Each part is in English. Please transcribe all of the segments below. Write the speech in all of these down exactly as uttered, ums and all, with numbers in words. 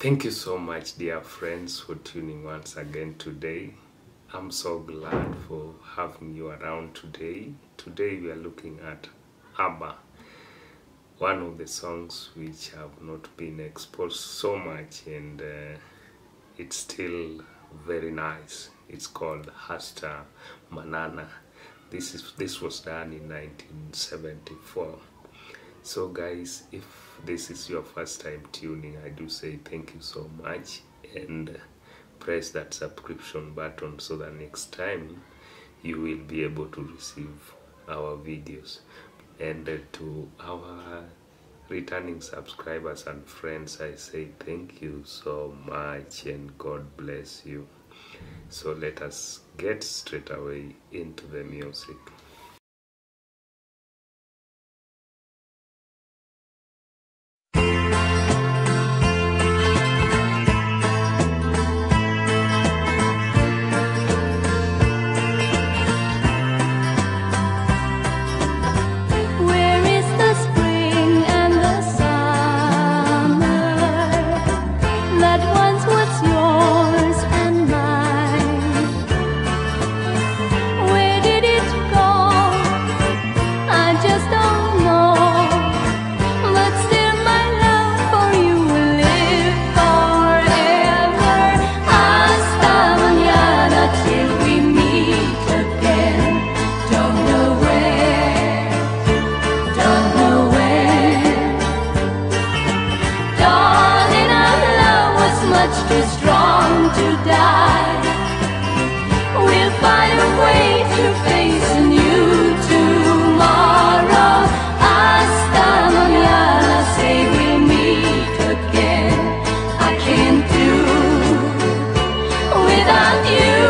Thank you so much, dear friends, for tuning once again today. I'm so glad for having you around today. Today we are looking at ABBA, one of the songs which have not been exposed so much, and uh, it's still very nice. It's called Hasta Manana. This is this was done in nineteen seventy-four. So guys, if this is your first time tuning, I do say thank you so much, and press that subscription button so that next time you will be able to receive our videos. And uh, to our returning subscribers and friends, I say thank you so much and God bless you. So let us get straight away into the music. Too strong to die. We'll find a way to face a new tomorrow. Hasta Manana, say we'll meet again. I can't do without you.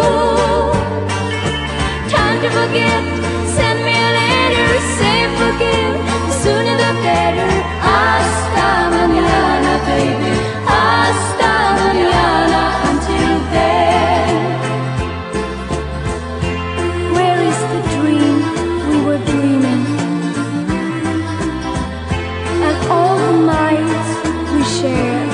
Time to forget, send me a letter, say forgive, the sooner the better. Hasta Manana, baby. Hasta Manana, until then. Where is the dream we were dreaming? And all the nights we shared,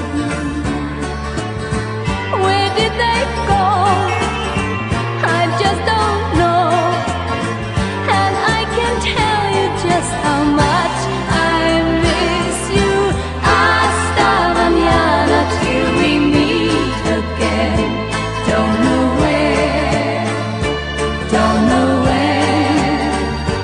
where did they go? I just don't know. And I can tell you just how much I miss you. Hasta Manana, till we meet again. Don't know where, don't know when.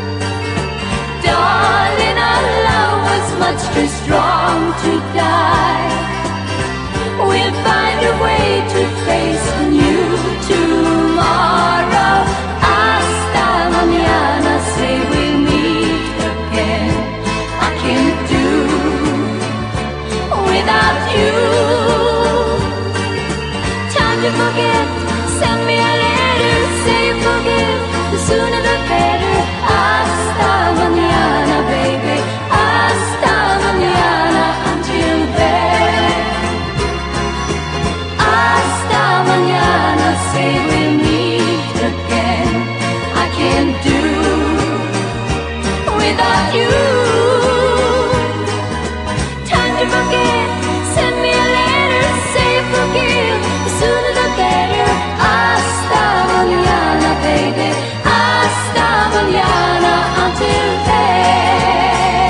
Darling, our love was much too strong to die. We'll find a way to face a new tomorrow. Hasta Manana, say we'll meet again. I can't do without you. Time to forget, send me a letter, say forgive, the sooner the better. Hasta Manana, baby. Hasta Manana, until then. Hasta Manana, say we'll meet again. I can't do without you. Time to forget, send me a letter, say forgive, the sooner the better. Hasta Manana, baby. Hasta Manana, until then.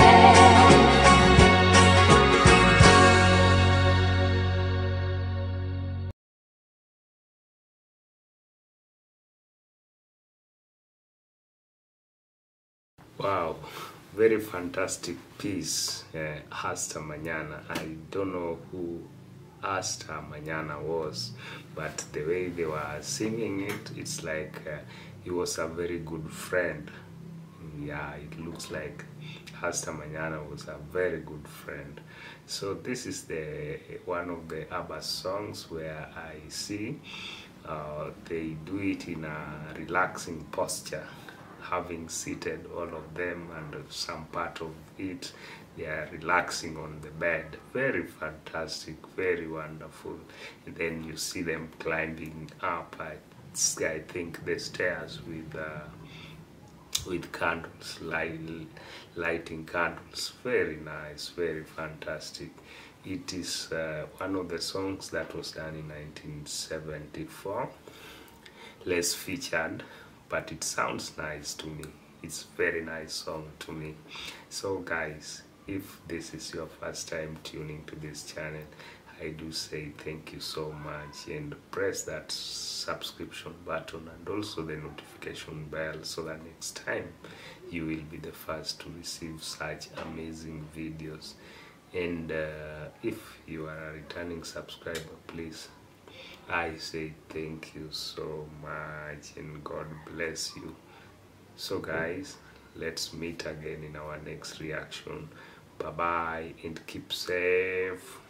Wow, very fantastic piece, uh, Hasta Manana. I don't know who Hasta Manana was, but the way they were singing it, it's like uh, he was a very good friend. Yeah, it looks like Hasta Manana was a very good friend. So this is the one of the ABBA songs where I see uh, they do it in a relaxing posture, having seated all of them, and some part of it they are relaxing on the bed. Very fantastic, very wonderful. And then you see them climbing up, I, I think, the stairs with uh, with candles, light, lighting candles. Very nice, very fantastic. It is uh, one of the songs that was done in nineteen seventy-four, less featured, but it sounds nice to me. It's very nice song to me. So guys, if this is your first time tuning to this channel, I do say thank you so much, and press that subscription button and also the notification bell so that next time you will be the first to receive such amazing videos. And uh, if you are a returning subscriber, please, I say thank you so much and God bless you. So guys, let's meet again in our next reaction. Bye bye and keep safe.